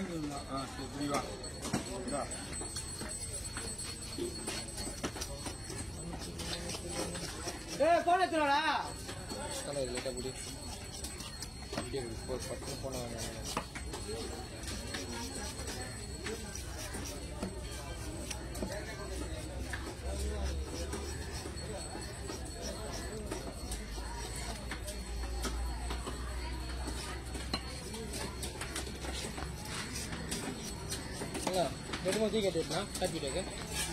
வாங்கிக்கலாம். சரி வா. போன எத்தனோடா லேட்டா முடி பத்து போன ரெண்டு மூணு டீ கேட்டுனா காப்பி டேக்கு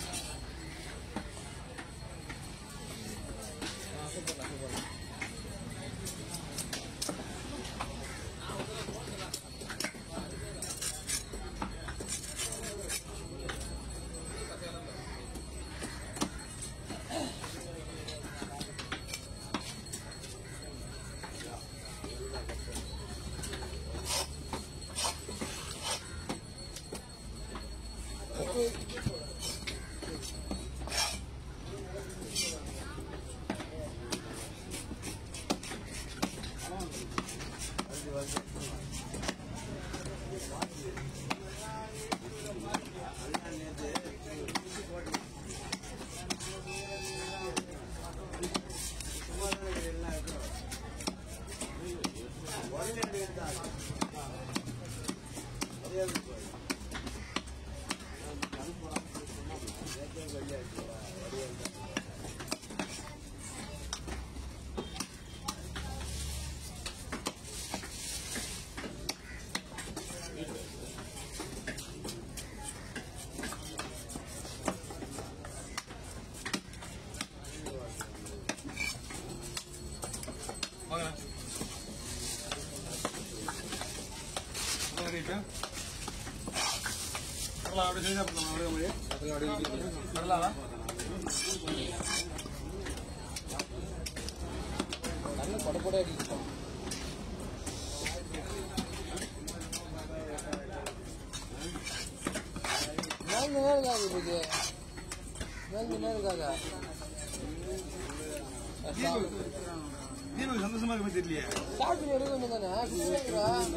சூப்பர் சூப்பர் அப்படி செய்தா கடலாவா நல்ல படப்பட அடிக்கும் சந்தோஷமா இருக்க தெரியலையே சாப்பிட்டு எடுக்க தானே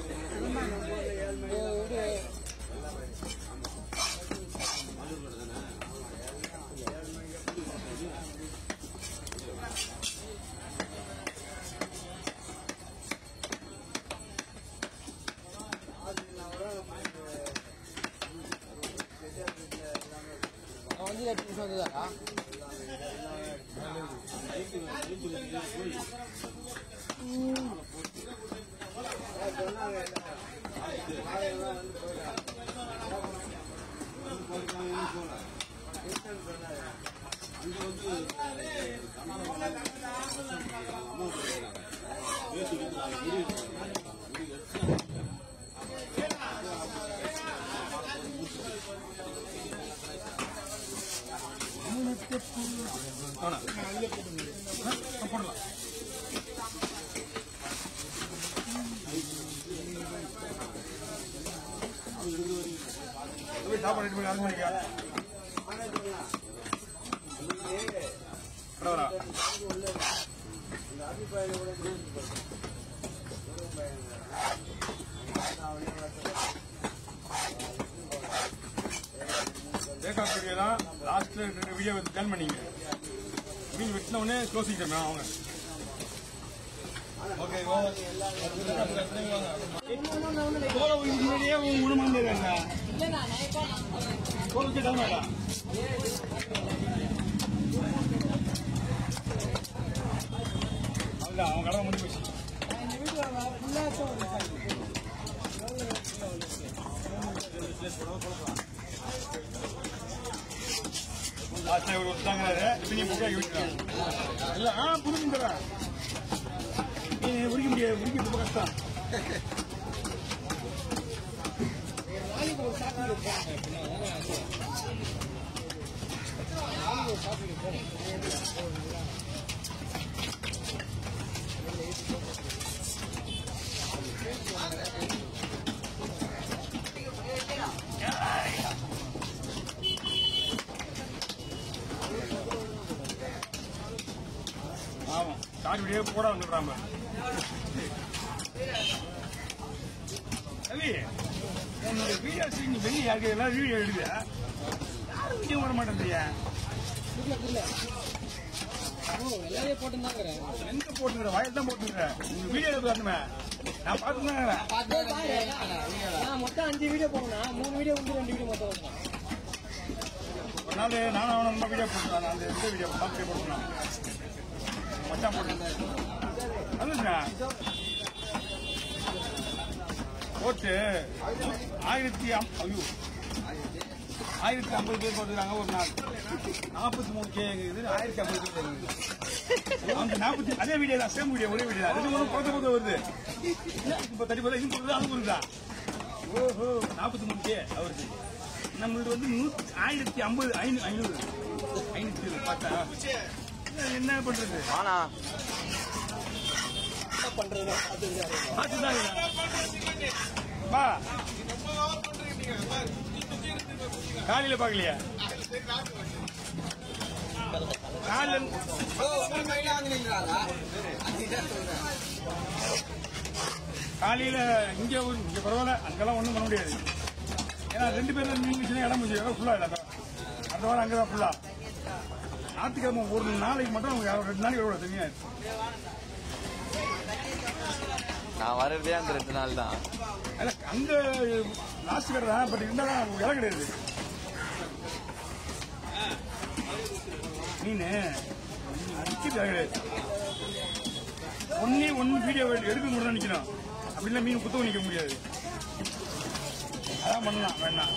வந்து 8 நிமிஷம் வந்துதாரா போடலாம் சாப்பாடு ரெடி பண்ணி அது பண்ணிக்க தான் லாஸ்ட்ல 2 வீடியோ ஜாயின் பண்ணீங்க மீன் வெட்டின உடனே க்ளோசிங் டைம் அவங்க ஓகே முன்னாடியே உணமாங்க அவங்க கடை முடிஞ்சு போச்சு லாஸ்ட் ஒரு விட்டாங்கிறாரு நீ முக்காக்கி விட்டுறாங்க இல்ல புரிஞ்சுக்கிறேன் உரிக்க முடியாது உரிக்க ரொம்ப கஷ்டம் ஆமா ஷார்ட் வீடியோ போட வந்துடுறாங்க உன்னோட வீடியோ நீ வெளியே யாருக்கு எல்லாரும் வீடியோ எடுக்குது யாரும் வீடியோ வர மாட்டேன்றியா எல்லாரையும் போட்டுருந்தாங்க எங்க போட்டுக்கிற வயல் தான் போட்டுக்கிற உங்க வீடியோ எடுக்கணுமே நான் பார்த்துதான் நான் மொத்தம் 5 வீடியோ போடணும் 3 வீடியோ வந்து 2 வீடியோ மொத்தம் வரணும் ஒரு நாள் நானும் அவனை வீடியோ போட்டுருந்தேன் அந்த எந்த வீடியோ பார்த்து போட்டுருந்தேன் மச்சான் போட்டு அதுங்க போட்டு 1050 பேர் போட்டுருக்காங்க ஒரு நாள் 43K 1050 பேர் அந்த 40 அதே வீடியோ தான் சேம் வீடியோ ஒரே வீடியோ தான் இது ஒன்றும் குறைஞ்ச வருது இப்போ 30 போது இன்னும் போடுறது அனுப்புறதா ஓஹோ 43K அவருக்கு நம்மளுக்கு வந்து 500 பார்த்தா என்ன பண்றது பா காலையில பாக்கலையா காலையில இங்க பரவாயில்ல அங்கெல்லாம் ஒண்ணும் பண்ண முடியாது ஏன்னா 2 பேரும் நீங்க இடம் முடிச்சு ஃபுல்லா இல்ல அந்த வாரம் அங்கதான் ஃபுல்லா ஞாயிற்றுக்கிழமை ஒரு நாளைக்கு மட்டும் 2 நாளைக்கு எவ்வளவு தனியா நான் வர்றதே அந்த 2 நாள் தான் அங்க லாஸ்ட் கடை தான் பட் இருந்தாலும் இடம் கிடையாது மீன் கிடையாது ஒன்னு வீடியோ எடுக்க முடியும் நிக்கணும் அப்படின்னா மீன் குத்தவும் நிக்க முடியாது அதான் பண்ணலாம் வேண்டாம்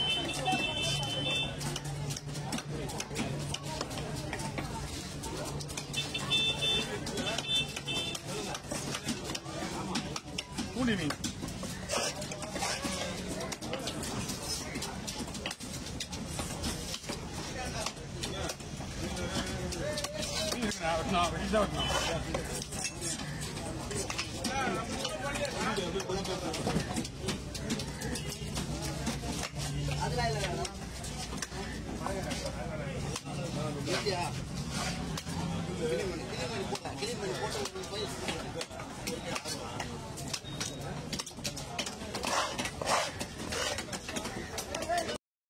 பூண்டி மீன் அதெல்லாம்